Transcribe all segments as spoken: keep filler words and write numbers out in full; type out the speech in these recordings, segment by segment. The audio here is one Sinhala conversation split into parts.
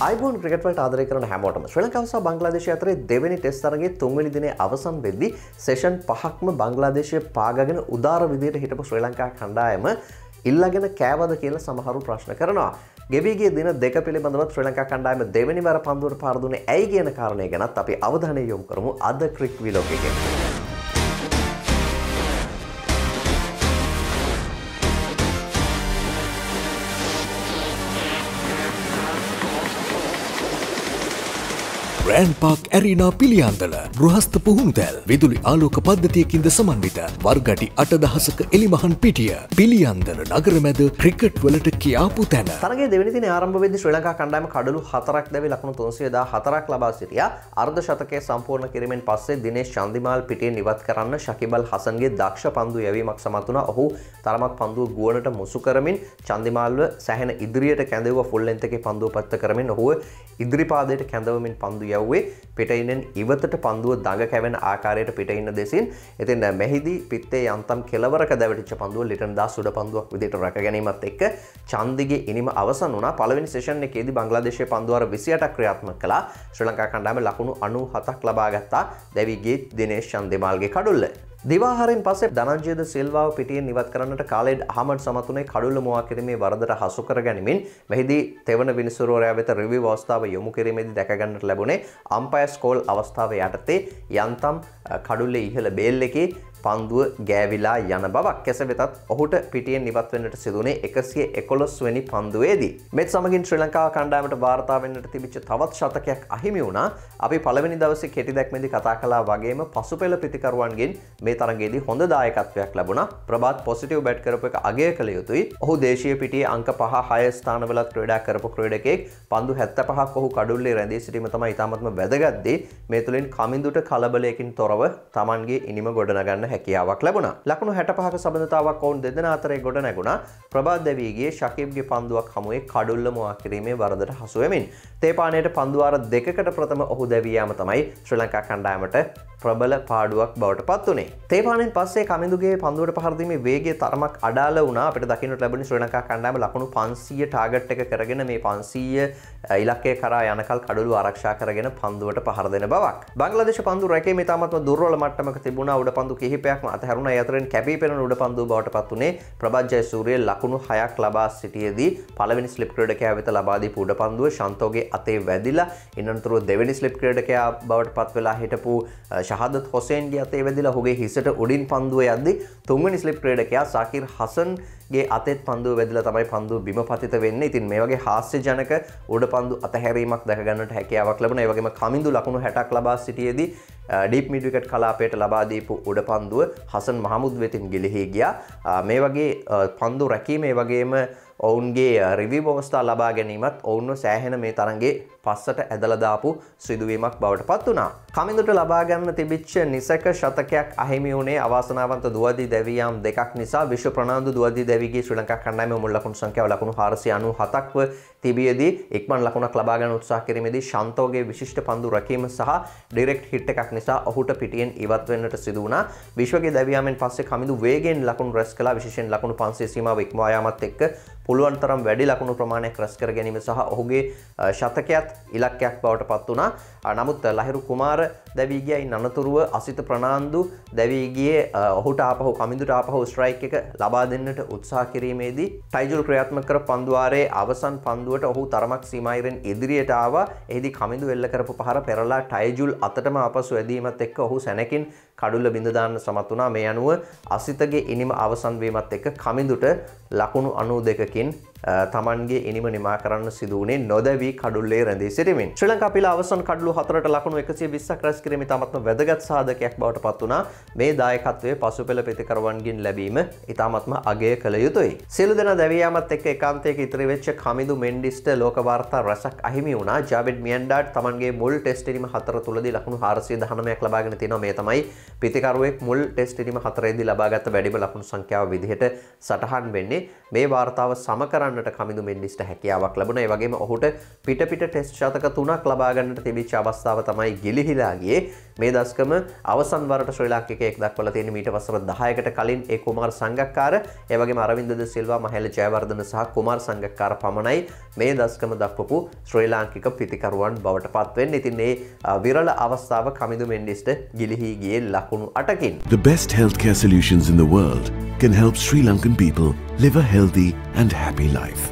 आईबोन क्रिकेट වලට ආදරය කරන හැමෝටම ශ්‍රී ලංකාව සහ බංග්ලාදේශය අතරේ දෙවෙනි ටෙස්ට් තරගයේ තුන්වෙනි දිනේ අවසන් වෙද්දී සෙෂන් පහක්ම බංග්ලාදේශය පාගගෙන උදාර විදියට හිටපු ශ්‍රී ලංකා කණ්ඩායම ඉල්ලගෙන කෑවද කියලා සමහරු ප්‍රශ්න කරනවා. ගෙවී ගිය දින දෙක පිළිබඳව ශ්‍රී ලංකා කණ්ඩායම දෙවෙනි වර පන්දුවට පාර දුන්නේ ඇයි කියන කාරණය ගැනත් අපි අවධානය යොමු කරමු අද ක්‍රික් විලොග් එකේ. ග්‍රෑන්ඩ් පාක් ඇරීනා පිළියන්දල ගෘහස්ත පුහුණුතැල් විදුලි ආලෝක පද්ධතියකින්ද සමන්විත වර්ගටි අටදහසක එලිමහන් පිටිය පිළියන්දල නගර මැද ක්‍රිකට් වලට කියාපු තැන. තරගයේ දෙවෙනි දිනේ ආරම්භ වෙද්දී ශ්‍රී ලංකා කණ්ඩායම කඩලු හතරක් දැවි ලකුණු තුන්සිය දාහතරක් ලබා සිටියා. අර්ධ ශතකය සම්පූර්ණ කිරීමෙන් පස්සේ දිනේෂ් චන්දිමාල් පිටියෙන් ඉවත් කරන්න ශකිබල් හසන්ගේ දක්ෂ පන්දු යැවීමක් සමත් වුණා. ඔහු තරමක් පන්දුව ගුවනට මුසු කරමින් චන්දිමාල්ව සැහෙන ඉදිරියට කැඳවුවා. ෆුල් ලෙන්ත් එකේ පන්දුව පත්ත කරමින් ඔහුව ඉදිරි පාදයට කැඳවමින් පන්දු යවුවේ. පිටින් ඉවතට පන්දුව දඟ කැවෙන ආකාරයට පිටින් දෙසින්. ඉතින් මෙහිදී පිත්තේ යන්තම් කෙලවරක දැවටිච්ච පන්දුව ලිටන් දාස් උඩ පන්දුවක් විදිහට රැක ගැනීමත් එක්ක චන්දිගේ ඉනිම අවසන් වුණා. පළවෙනි සෙෂන් එකේදී බංග්ලාදේශයේ පන්දුවාර විසි අටක් ක්‍රියාත්මක කළා. ශ්‍රී ලංකා කණ්ඩායම ලකුණු අනූහතක් ලබා ගත්තා. දැවිගේ දිනේෂ් චන්දිමාල්ගේ කඩුල්ල. දිවාහාරයෙන් පස්සේ ධනංජයද සිල්වාව පිටියෙන් ඉවත් කරන්නට කාලෙඩ් අහමඩ් සමතුනේ කඩුල්ල මුවා කිරීමේ වරදට හසු කර ගැනීමෙන් මෙහිදී තෙවන විනිසුරුවරයා වෙත රිවිව් අවස්ථාව යොමු කිරීමේදී දැක ගන්නට ලැබුණේ අම්පයර්ස් කෝල් අවස්ථාව යටතේ යන්තම් කඩුල්ලේ ඉහළ බේල් එකේ පන්දුව ගෑවිලා යන බවක්. කෙසේ වෙතත් ඔහුට පිටියෙන් ඉවත් වෙන්නට සිදුුනේ එකසිය එකොළොස් වෙනි පන්දුවේදී. මෙත් සමගින් ශ්‍රී ලංකාව කණ්ඩායමට වාර්තා වෙන්නට තිබිච්ච තවත් ශතකයක් අහිමි වුණා. අපි පළවෙනි දවසේ කෙටි දැක්මේදී කතා කළා වගේම පසුපෙළ ප්‍රතිකරුවන්ගෙන් මේ තරගයේදී හොඳ දායකත්වයක් ලැබුණා. ප්‍රභාත් පොසිටිව් බැට් කරපු එක අගය කළ යුතුයි. ඔහු දේශීය පිටියේ අංක පහ හය ස්ථානවලත් ක්‍රීඩා කරපු ක්‍රීඩකයෙක්. පන්දු හැත්තෑ පහක් ඔහු කඩුල්ලේ රැඳී සිටීම තමයි ඉතාමත්ම වැදගත් දේ. මේ තුලින් කමින්දුට කලබලයකින් තොරව Tamanගේ ඉනිම ගොඩනගන්න හැකියාවක් ලැබුණා. ලකුණු හැට පහක සබඳතාවක් වුන් දෙදෙනා අතරේ ගොඩ නැගුණා. ප්‍රභාත් දෙවිගේ ශකීබ්ගේ පන්දුවක් හමුවේ කඩුල්ල මුවා කිරීමේ වරදට හසු වෙමින් තේපානයට පන්දුවාර දෙකකට ප්‍රථම ඔහු දැවී යාම තමයි ශ්‍රී ලංකා කණ්ඩායමට ප්‍රබල පාඩුවක් බවට පත් වුණේ. තේපානෙන් පස්සේ කමින්දුගේ පන්දුවට පහර දීමේ වේගය තරමක් අඩාල වුණා. අපිට දකින්නට ලැබුණේ ශ්‍රී ලංකා කණ්ඩායම ලකුණු පන්සීය ටාගට් එක කරගෙන මේ පන්සීය ඉලක්කය කරා යනකල් කඩුළු ආරක්ෂා කරගෙන පන්දුවට පහර දෙන බවක්. බංග්ලාදේශ පන්දු රැකීම ඉතාමත්ම දුර්වල මට්ටමක තිබුණා. උඩ පන්දු කිහිපයක්ම අතහැරුණා. ඒ අතරින් කැපී පෙනෙන උඩ පන්දුව බවට පත් වුණේ ප්‍රභාත් ජයසූරිය ලකුණු හයක් ලබා සිටියේදී පළවෙනි ස්ලිප් ක්‍රීඩකයා වෙත ලබා දීපු උඩ පන්දුව ශන්තෝගේ අතේ වැදිලා ඉන්නතුරු දෙවෙනි ස්ලිප් ක්‍රීඩකයා බවට පත් වෙලා හිටපු ශහදත් හොසේන් අතේ වැදිලා ඔහුගේ හිසට උඩින් පන්දුව යද්දී තුන්වෙනි ස්ලිප් ක්‍රීඩකයා සාකිර් හසන්ගේ අතෙත් පන්දුව වැදිලා තමයි පන්දුව බිම පතිත වෙන්නේ. ඉතින් මේ වගේ හාස්‍යජනක උඩ පන්දු අතහැරීමක් දැක ගන්නට හැකියාවක් ලැබුණා. ඒ වගේම කමින්දු ලකුණු හැටක් ලබා සිටියේදී ඩීප් මිඩ් විකට් කලාපයට ලබා දීපු උඩ පන්දුව හසන් මහමුද් වෙතින් ගිලිහී ගියා. මේ වගේ පන්දු රැකීම ඒ වගේම ඔවුන්ගේ රිවිව් අවස්ථා ලබා ගැනීමත් ඔවුන්ව සෑහෙන මේ තරඟේ පස්සට ඇදලා දාපු සිදුවීමක් බවට පත් වුණා. කමින්දුට ලබා ගන්න තිබිච්ච නිසක ශතකයක් අහිමි වුණේ අවාසනාවන්ත දුවදී දැවියාම් දෙකක් නිසා. විශ්ව ප්‍රනාන්දු දුවදී දැවිගේ ශ්‍රී ලංකා කණ්ඩායමේ මුල් ලකුණු සංඛ්‍යාව ලකුණු හාරසිය අනූහතක්ව තිබියදී ඉක්මන් ලකුණක් ලබා ගන්න උත්සාහ කිරීමේදී ශන්තෝගේ විශිෂ්ට පන්දු රැකීම සහ ඩිරෙක්ට් හිට් එකක් නිසා ඔහුට පිටියෙන් ඉවත් වෙන්නට සිදු වුණා. විශ්වගේ දැවියාමෙන් පස්සේ කමින්දු වේගෙන් ලකුණු රැස් කළා. විශේෂයෙන් ලකුණු පන්සිය සීමාව ඉක්මවා යාමත් එක්ක පුළුවන් තරම් වැඩි ලකුණු ප්‍රමාණයක් රැස් කර ගැනීම සහ ඔහුගේ ශතකයක් ඉලක්කයක් බවට පත් වුණා. නමුත් ලහිරු කුමාර දැවී ගියයි අනතුරුව අසිත ප්‍රනාන්දු දැවී ගියේ ඔහුට ආපහු කමින්දුට ආපහු ස්ට්‍රයික් එක ලබා දෙන්නට උත්සාහ කිරීමේදී ටයිජුල් ක්‍රියාත්මක කර පන්දුවාරයේ අවසන් පන්දුවට ඔහු තරමක් සීමායිරෙන් ඉදිරියට ආවා. එහිදී කමින්දු එල්ල කරපු පහර පෙරලා ටයිජුල් අතටම අපසු ඇදීමත් එක්ක ඔහු සැනකින් කඩුල්ල බිඳ දාන්න සමත් වුණා. මේ අනුව අසිතගේ ඉනිම අවසන් වීමත් එක්ක කමින්දුට ලකුණු අනූ දෙකකින් තමන්ගේ ඉනිම නිමා කරන්න සිදු වුණේ නොදැවී කඩුල්ලේ රැඳී සිටීමෙන්. ශ්‍රී ලංකා පිළ අවසන් කඩලු හතරට ලකුණු එකසිය විස්සක් රැස් කිරීම ඉතාමත්ම වැදගත් සාධකයක් බවට පත් වුණා. මේ දායකත්වයේ පසුපෙළ ප්‍රතිකරුවන්ගෙන් ලැබීම ඉතාමත්ම අගය කළ යුතුයි. සියලු දෙනා දැවී යාමත් එක්ක ඒකාන්තයක ඉතිරි වෙච්ච කමින්දු මෙන්ඩිස්ට ලෝක වාර්තා රැසක් අහිමි වුණා. ජාබෙඩ් මියන්ඩාඩ් තමන්ගේ මුල් ටෙස්ට් ඉනිම හතර තුලදී ලකුණු හාරසිය දහනවයක් ලබාගෙන තිනවා. මේ තමයි ප්‍රතිකරුවෙක් මුල් ටෙස්ට් ඉනිම හතරේදී ලබාගත් වැඩිම ලකුණු සංඛ්‍යාව විදිහට සටහන් වෙන්නේ. මේ වාර්තාව සම කරන්න කරන්නට කමිඳු මෙන්ඩිස්ට හැකියාවක් ලැබුණා. ඒ වගේම ඔහුට පිට පිට ටෙස්ට් ශතක තුනක් ලබා ගන්නට තිබිච්ච අවස්ථාව තමයි ගිලිහිලා ගියේ. මේ දශකම අවසන් වරට ශ්‍රී ලාංකිකයෙක් දක්වලා තියෙන මීට වසර දහයකට කලින් ඒ කුමාර සංගක්කාර, ඒ වගේම අරවින්ද ද සිල්වා, මහේල ජයවර්ධන සහ කුමාර සංගක්කාර පමණයි මේ දශකම දක්වපු ශ්‍රී ලාංකික පිතිකරුවන් බවට පත් වෙන්නේ. ඉතින් මේ විරල අවස්ථාව කමිඳු මෙන්ඩිස්ට ගිලිහි ගියේ ලකුණු අටකින්. The best healthcare solutions in the world can help Sri Lankan people live a healthy and happy life.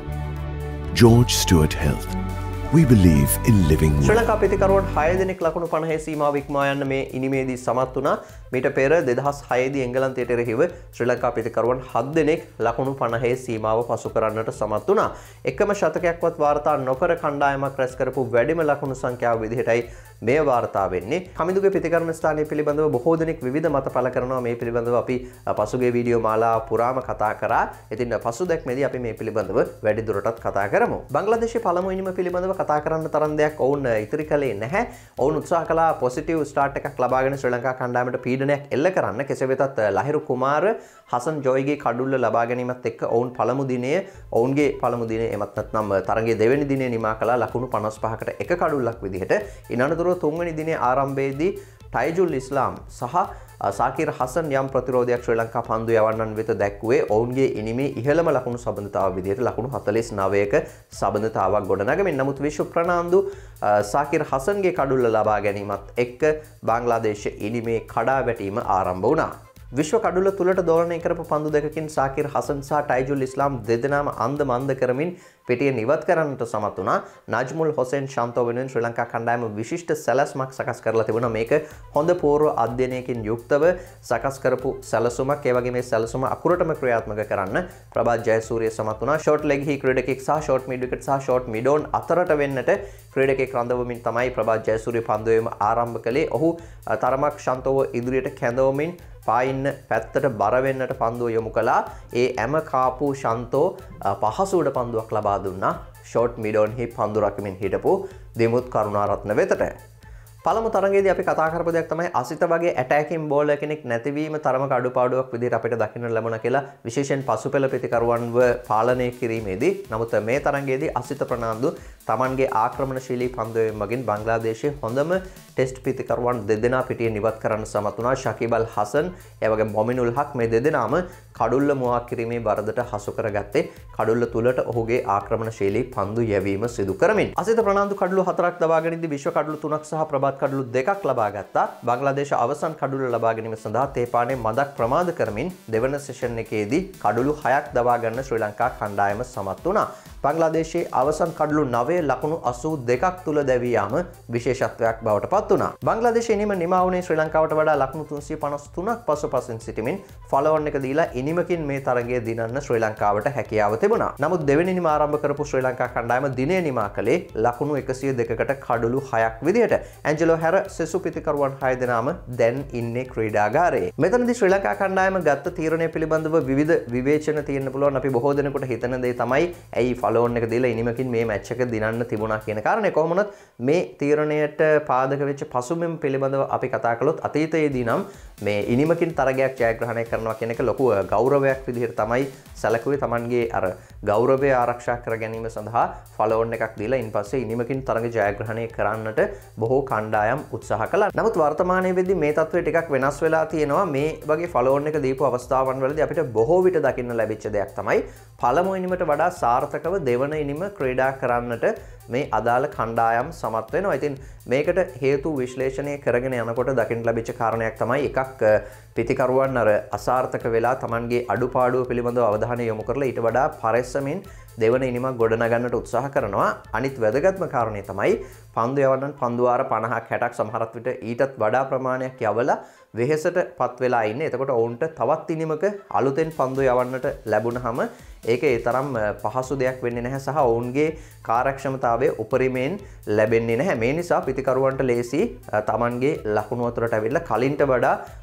George Stewart Health. We believe in living well. ශ්‍රී ලංකා පිතිකරුවන් හය දෙනෙක් ලකුණු පනහේ සීමාව ඉක්මවා යන්න මේ ඉනිමේදී සමත් වුණා. මීට පෙර දෙදහස් හය දී එංගලන්තයට එරෙහිව ශ්‍රී ලංකා පිතිකරුවන් හත් දෙනෙක් ලකුණු පනහේ සීමාව පසු කරන්නට සමත් වුණා. එකම ශතකයක්වත් වාර්තා නොකර කණ්ඩායමක් රැස් කරපු වැඩිම ලකුණු සංඛ්‍යාව විදිහටයි මේ වාර්තා වෙන්නේ. කමිඳුගේ පිතිකරණ ස්ථානය පිළිබඳව බොහෝ දෙනෙක් විවිධ මත පළ කරනවා. මේ පිළිබඳව අපි පසුගිය වීඩියෝ මාලාව පුරාම කතා කරා. ඉතින් පසුදැක්මේදී අපි මේ පිළිබඳව වැඩි දුරටත් කතා කරමු. බංග්ලාදේශයේ පළමු ඉනිම පිළිබඳව කතා කරන්න තරම් දෙයක් ඔවුන් ඉතිරි කළේ නැහැ. ඔවුන් උත්සාහ කළා පොසිටිව් ස්ටාර්ට් එකක් ලබාගෙන ශ්‍රී ලංකා කණ්ඩායමට පීඩනයක් එල්ල කරන්න. කෙසේ වෙතත් ලහිරු කුමාර හසන් ජොයිගේ කඩුල්ල ලබා ගැනීමත් එක්ක ඔවුන් පළමු දිනයේ ඔවුන්ගේ පළමු දිනයේ එමත් නැත්නම් තරඟයේ දෙවෙනි දිනයේ නිමා කළා ලකුණු පනස් පහකට එක කඩුල්ලක් විදිහට. ඉනනතුරුව තුන්වෙනි දිනයේ ආරම්භයේදී ටයිජුල් ඉස්ලාම් සහ සාකිර් හසන් යම් ප්‍රතිරෝධයක් ශ්‍රී ලංකා පන්දු යවන්නන් වෙත දැක්ුවේ ඔවුන්ගේ ඉනිමේ ඉහළම ලකුණු සබඳතාව විදිහට ලකුණු හතළිස් නවයක සබඳතාවක් ගොඩනගමින්. නමුත් විශ්ව ප්‍රනාන්දු සාකිර් හසන්ගේ කඩුල්ල ලබා ගැනීමත් එක්ක බංග්ලාදේශ ඉනිමේ කඩා වැටීම ආරම්භ වුණා. විශ්ව කඩුල්ල තුලට දෝලනය කරපු පන්දු දෙකකින් සාකිර් හසන් සහ ටයිජුල් ඉස්ලාම් දෙදෙනාම අන්ද මන්ද කරමින් පිටියෙන් ඉවත් කරන්නට සමත් වුණා. නජ්මුල් හොසෙන් ශාන්තෝ වෙනුවෙන් ශ්‍රී ලංකා කණ්ඩායම විශිෂ්ට සැලැස්මක් සකස් කරලා තිබුණා. මේක හොඳ පූර්ව අධ්‍යයනයකින් යුක්තව සකස් කරපු සැලසුමක්. ඒ වගේ මේ සැලසුම අකුරටම ක්‍රියාත්මක කරන්න ප්‍රභාත් ජයසූරිය සමත් වුණා. ෂෝට් ලෙග් හි ක්‍රීඩකෙක් සහ ෂෝට් මිඩ් විකට් සහ ෂෝට් මිඩෝන් අතරට වෙන්නට ක්‍රීඩකෙක් රඳවමින් තමයි ප්‍රභාත් ජයසූරිය පන්දුවේම ආරම්භ කළේ. ඔහු තරමක් ශාන්තෝව ඉදිරියට කැඳවමින් පායින්න පැත්තට බර වෙන්නට පන්දුව යොමු කළා. ඒ හැම කාපු ශාන්තෝ පහසුවට පන්දුවක් ලබා දුන්නා ෂෝට් මිඩෝන් හි පන්දු රකිමින් හිටපු දිමුත් කරුණාරත්න වෙතට. පළමු තරඟයේදී අපි කතා කරපු දෙයක් තමයි අසිත වගේ ඇටැකින් බෝලර් කෙනෙක් නැතිවීම තරමක අඩුපාඩුවක් විදිහට අපිට දකින්න ලැබුණා කියලා විශේෂයෙන් පසුපෙළ පිතිකරුවන්ව පාලනය කිරීමේදී. නමුත් මේ තරඟයේදී අසිත ප්‍රනාන්දු තමන්ගේ ආක්‍රමණශීලී පන්දුවෙන් මගින් බංග්ලාදේශයේ හොඳම ටෙස්ට් පිතිකරුවන් දෙදෙනා පිටියෙන් ඉවත් කරන්න සමත් වුණා. ශකීබ් අල් හසන් ඒ වගේ මොමිනුල් හක් මේ දෙදෙනාම කඩුල්ල මුවා කිරීමේ වරදට හසු කරගත්තේ කඩුල්ල තුලට ඔහුගේ ආක්‍රමණශීලී පන්දු යැවීම සිදු කරමින්. අසිත ප්‍රනාන්දු කඩුළු හතරක් දවාගෙනදී විශ්ව කඩුළු තුනක් සහ ප්‍රභාත් කඩුළු දෙකක් ලබා ගත්තා. බංග්ලාදේශ අවසන් කඩුල්ල ලබා ගැනීම සඳහා තේපානේ මදක් ප්‍රමාද කරමින් දෙවන සෙෂන් එකේදී කඩුළු හයක් දවා ගන්න ශ්‍රී ලංකා කණ්ඩායම සමත් වුණා. බංග්ලාදේශයේ අවසන් කඩුළු නවය ලකුණු අසූ දෙකක් තුල දැවී යාම විශේෂත්වයක් බවට පත් වුණා. බංග්ලාදේශයේ ඉනිම නිමා වුණේ ශ්‍රී ලංකාවට වඩා ලකුණු තුන්සිය පනස් තුනක් පසුපසින් සිටමින් ෆලෝවන් එක දීලා ඉනිමකින් මේ තරගය දිනන්න ශ්‍රී ලංකාවට හැකියාව තිබුණා. නමුත් දෙවෙනි නිම ආරම්භ කරපු ශ්‍රී ලංකා කණ්ඩායම දිනය නිමා කළේ ලකුණු එකසිය දෙකකට කඩුළු හයක් විදිහට. ඇන්ජලෝ හැර සෙසු පිතිකරුවන් හය දෙනාම දැන් ඉන්නේ ක්‍රීඩාගාරයේ. මෙතනදී ශ්‍රී ලංකා කණ්ඩායම ගත්ත තීරණය පිළිබඳව විවිධ විවේචන තියෙන්න පුළුවන්. අපි බොහෝ දෙනෙකුට හිතන දේ තමයි ඇයි ෆලෝවන් එක දීලා ඉනිමකින් මේ මැච් එක දිනන්න තිබුණා කියන කාරණේ. කොහොම වුණත් මේ තීරණයට පාදක වෙච්ච පසුබිම් පිළිබඳව අපි කතා කළොත් අතීතයේදී නම් මේ ඉනිමකින් තරගයක් ජයග්‍රහණය කරනවා කියන එක ලොකු ගෞරවයක් විදිහට තමයි සැලකුවේ. Tamanගේ අර ගෞරවය ආරක්ෂා කර ගැනීම සඳහා ෆලෝවන් එකක් දීලා ඉන්පස්සේ ඉනිමකින් තරග ජයග්‍රහණය කරන්නට බොහෝ කණ්ඩායම් උත්සාහ කළා. නමුත් වර්තමානයේ වෙද්දී මේ තත්ත්වය ටිකක් වෙනස් වෙලා තියෙනවා. මේ වගේ ෆලෝවන් එක දීපු අවස්ථාවන් වලදී අපිට බොහෝ විට දකින්න ලැබිච්ච දෙයක් තමයි පළමු ඉනිමට වඩා සාර්ථකව දෙවන ඉනිම ක්‍රීඩා කරන්නට මේ අදාළ කණ්ඩායම් සමත් වෙනවා. ඉතින් මේකට හේතු විශ්ලේෂණය කරගෙන යනකොට දකින්න ලැබිච්ච කාරණයක් තමයි එකක් පිතිකරුවන් අර අසාර්ථක වෙලා Tamanගේ අඩුපාඩුව පිළිබඳව අවධානය යොමු කරලා ඊට වඩා පරිස්සමින් දෙවන ඉනිමක් ගොඩනගන්නට උත්සාහ කරනවා. අනිත් වැදගත්ම කාරණේ තමයි පන්දු යවන්න පන්දු වාර පනහක් හැටක් සමහරත් විට ඊටත් වඩා ප්‍රමාණයක් යවලා වෙහෙසට පත් වෙලා ඉන්නේ. එතකොට ඔවුන්ට තවත් ඉනිමක අලුතෙන් පන්දු යවන්නට ලැබුණාම ඒක ඒ තරම් පහසු දෙයක් වෙන්නේ නැහැ සහ ඔවුන්ගේ කාර්යක්ෂමතාවය උපරිමයෙන් ලැබෙන්නේ නැහැ. මේ නිසා පිතිකරුවන්ට ලේසි Tamanගේ ලකුණු අතරට ඇවිල්ලා කලින්ට වඩා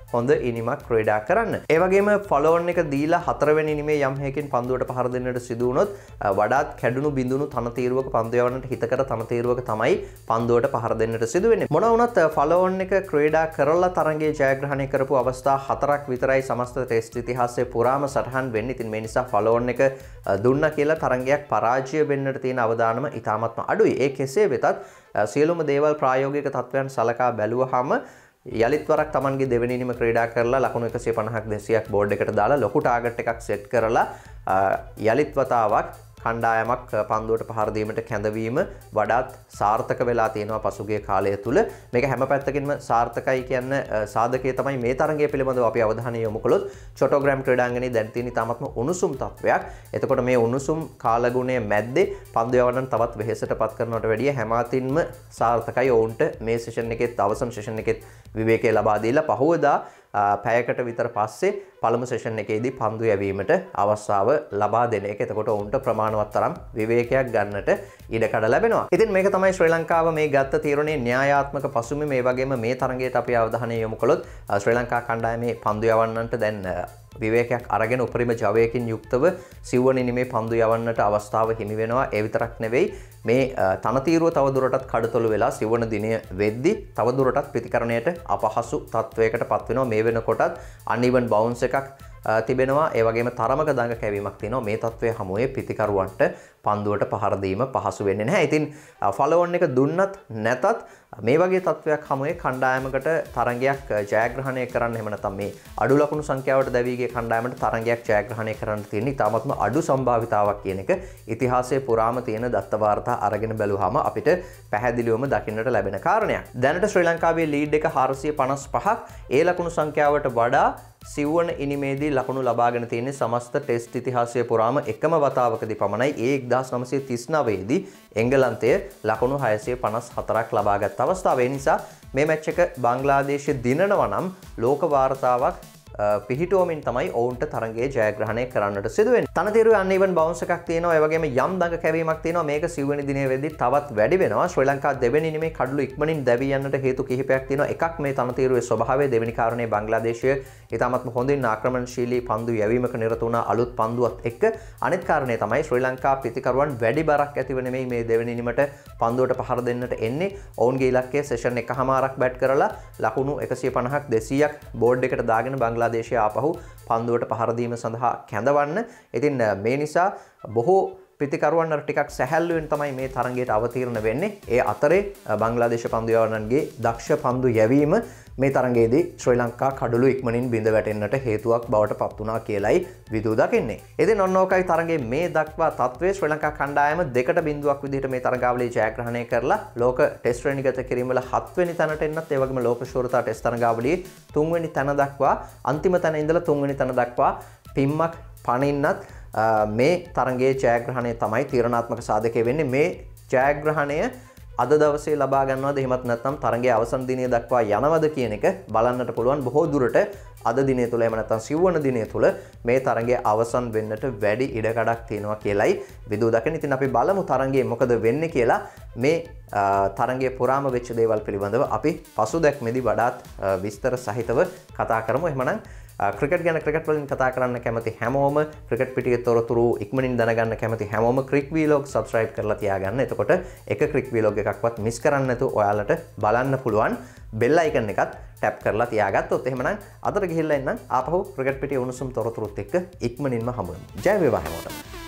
හොඳ ඉනිමක් ක්‍රීඩා කරන්න. ඒ වගේම ෆලෝ ඔන් එක දීලා හතරවෙනි ඉනිමේ යම් හේකින් පන්දුවට පහර දෙන්නට සිදු වුණොත් වඩාත් කැඩුණු බිඳුණු තනතීරුවක පන්දු යවන්නට හිතකර තනතීරුවක තමයි පන්දුවට පහර දෙන්නට සිදු වෙන්නේ. මොන වුණත් ෆලෝ ඔන් එක ක්‍රීඩා කරලා තරඟයේ ජයග්‍රහණය කරපු අවස්ථා හතරක් විතරයි සමස්ත ටෙස්ට් ඉතිහාසයේ පුරාම සටහන් වෙන්නේ. ඉතින් මේ නිසා ෆලෝ ඔන් එක දුන්නා කියලා තරඟයක් පරාජය වෙන්නට තියෙන අවදානම ඉතාමත්ම අඩුයි. ඒ කෙසේ වෙතත් සියලුම දේවල් ප්‍රායෝගික තත්ත්වයන් සලකා බැලුවහම යලිත් වරක් Tamanගේ දෙවෙනි ඉනිම ක්‍රීඩා කරලා ලකුණු එකසිය පනහක් දෙසීයක් බෝඩ් එකට දාලා ලොකු ටාගට් එකක් සෙට් කරලා යලිත් වතාවක් කණ්ඩායමක් පන්දුවට පහර දීමට කැඳවීම වඩාත් සාර්ථක වෙලා තියෙනවා පසුගිය කාලය තුල. මේක හැම පැත්තකින්ම සාර්ථකයි කියන සාධකයේ තමයි මේ තරඟය පිළිබඳව අපි අවධානය යොමු කළොත් චොටෝග්‍රෑම් ක්‍රීඩාංගණයේ දැන් තියෙන තාමත්ම උණුසුම් තත්වයක්. එතකොට මේ උණුසුම් කාලගුණය මැද්දේ පන්දු යවන්නන් තවත් වෙහෙසට පත් කරනවට වැඩිය හැම අතින්ම සාර්ථකයි ඔවුන්ට මේ සෙෂන් එකෙත් අවසන් සෙෂන් එකෙත් විවේකය ලබා දීලා පහවදා පැයකට විතර පස්සේ පළමු සෙෂන් එකේදී පන්දු යැවීමට අවස්ථාව ලබා දෙන එක. එතකොට ඔවුන්ට ප්‍රමාණවත් තරම් විවේකයක් ගන්නට ඉඩකඩ ලැබෙනවා. ඉතින් මේක තමයි ශ්‍රී ලංකාව මේ ගත්ත තීරණයේ න්‍යායාත්මක පසුබිම. මේ වගේම මේ තරඟයට අපි අවධානය යොමු කළොත් ශ්‍රී ලංකා කණ්ඩායමේ පන්දු යවන්නන්ට දැන් විවේකයක් අරගෙන උපරිම ජවයකින් යුක්තව සිව්වන ඉනිමේ පන්දු යවන්නට අවස්ථාව හිමි වෙනවා. ඒ විතරක් නෙවෙයි මේ තනතීරුව තවදුරටත් කඩතොළු වෙලා සිව්වන දිනය වෙද්දී තවදුරටත් ප්‍රතිකරණයට අපහසු තත්වයකට පත් වෙනවා. මේ වෙනකොටත් අන්ඉවන් බවුන්ස් එකක් තිබෙනවා. ඒ වගේම තරමක දඟ කැවීමක් තියෙනවා. මේ තත්වයේ හමුවේ පිතිකරුවන්ට පන්දුවට පහර දීම පහසු වෙන්නේ නැහැ. ඉතින් ෆලෝ ඔන් එක දුන්නත් නැතත් මේ වගේ තත්වයක් හමුවේ කණ්ඩායමකට තරඟයක් ජයග්‍රහණය කරන්න, එහෙම නැත්නම් මේ අඩු ලකුණු සංඛ්‍යාවට දැවී ගිය කණ්ඩායමට තරඟයක් ජයග්‍රහණය කරන්න තියෙන ඉතාමත්ම අඩු සම්භාවිතාවක් කියන එක ඉතිහාසයේ පුරාම තියෙන දත්ත වාර්තා අරගෙන බැලුවාම අපිට පැහැදිලිවම දකින්නට ලැබෙන කාරණයක්. දැනට ශ්‍රී ලංකාවේ ලීඩ් එක හාරසිය පනස් පහක්. ඒ ලකුණු සංඛ්‍යාවට වඩා සිව්වන ඉනිමේදී ලකුණු ලබාගෙන තියෙන්නේ සමස්ත ටෙස්ට් ඉතිහාසයේ පුරාම එකම වතාවකදී පමණයි. ඒ එක්දාස් නවසිය තිස් නවයේදී එංගලන්තය ලකුණු හයසිය පනස් හතරක් ලබාගත් අවස්ථාව. ඒ නිසා මේ මැච් එක බංග්ලාදේශය දිනනවා නම් ලෝක වාර්තාවක් පිහිටුවමින් තමයි ඔවුන්ට තරඟයේ ජයග්‍රහණය කරන්නට සිදු වෙන්නේ. තනතිරුවේ අන්ඉවන් බවුන්ස් එකක් තියෙනවා. ඒ වගේම යම් දඟ කැවීමක් තියෙනවා. මේක සිව්වෙනි දිනේ වෙද්දී තවත් වැඩි වෙනවා. ශ්‍රී ලංකා දෙවෙනි ඉනිමේ කඩළු ඉක්මනින් දැවී යන්නට හේතු කිහිපයක් තියෙනවා. එකක් මේ තනතිරුවේ ස්වභාවය. දෙවෙනි කාරණේ බංග්ලාදේශය ඉතාමත්ම හොඳින් ආක්‍රමණශීලී පන්දු යැවීමක නිරත වුණා අලුත් පන්දුවත් එක්ක. අනිත් කාරණේ තමයි ශ්‍රී ලංකා පිතිකරුවන් වැඩි බරක් ඇතිව නෙමෙයි මේ දෙවෙනි ඉනිමට පන්දුවට පහර දෙන්නට එන්නේ. ඔවුන්ගේ ඉලක්කය සෙෂන් එකමාරක් බැට් කරලා ලකුණු එකසිය පනහක් දෙසීයක් බෝඩ් එකට දාගෙන බංග්ලාදේශය ආපහු පන්දුවට පහර දීම සඳහා කැඳවන්න. ඉතින් මේ නිසා බොහෝ ප්‍රතිකරුවන් අර ටිකක් සැහැල්ලුවෙන් තමයි මේ තරඟයට අවතීර්ණ වෙන්නේ. ඒ අතරේ බංග්ලාදේශ පන්දු යවන්නන්ගේ දක්ෂ පන්දු යැවීම මේ තරඟයේදී ශ්‍රී ලංකා කඩළු ඉක්මනින් බිඳ වැටෙන්නට හේතුවක් බවට පත් වුණා කියලයි විදූ දකින්නේ. ඉතින් ඔන්න ඕකයි තරඟයේ මේ දක්වා තත්ත්වය. ශ්‍රී ලංකා කණ්ඩායම දෙකට බිඳුවක් විදිහට මේ තරඟාවලියේ ජයග්‍රහණය කරලා ලෝක ටෙස්ට් ශ්‍රේණිගත කිරීම වල හත්වෙනි තැනට එන්නත්, ඒ වගේම ලෝක ශූරතා ටෙස්ට් තරඟාවලියේ තුන්වෙනි තැන දක්වා අන්තිම තැන ඉඳලා තුන්වෙනි තැන දක්වා පිම්මක් පනින්නත් මේ තරඟයේ ජයග්‍රහණය තමයි තීරණාත්මක සාධකය වෙන්නේ. මේ ජයග්‍රහණය අද දවසේ ලබා ගන්නවද, එහෙමත් නැත්නම් තරඟයේ අවසන් දිනය දක්වා යනවද කියන එක බලන්නට පුළුවන්. බොහෝ දුරට අද දිනය තුල එහෙම නැත්නම් සිව්වන දිනය තුල මේ තරඟය අවසන් වෙන්නට වැඩි ඉඩකඩක් තියෙනවා කියලයි විදූ දකින. ඉතින් අපි බලමු තරඟයේ මොකද වෙන්නේ කියලා. මේ තරඟයේ පුරාම වෙච්ච දේවල් පිළිබඳව අපි පසුදැක්මේදී වඩාත් විස්තර සහිතව කතා කරමු. එහෙමනම් ක්‍රිකට් ගැන ක්‍රිකට් වලින් කතා කරන්න කැමති හැමෝම, ක්‍රිකට් පිටියේ තොරතුරු ඉක්මනින් දැනගන්න කැමති හැමෝම ක්‍රික් වීලොග් සබ්ස්ක්‍රයිබ් කරලා තියාගන්න. එතකොට එක ක්‍රික් වීලොග් එකක්වත් මිස් කරන්න නැතුව ඔයාලට බලන්න පුළුවන්. බෙල් අයිකන් එකත් ටැප් කරලා තියාගත්තොත් එහෙමනම් අතට ගිහිල්ලා ඉන්න ආපහු ක්‍රිකට් පිටියේ උණුසුම් තොරතුරුත් එක්ක ඉක්මනින්ම හමු වෙමු. ජය වේවා හැමෝටම.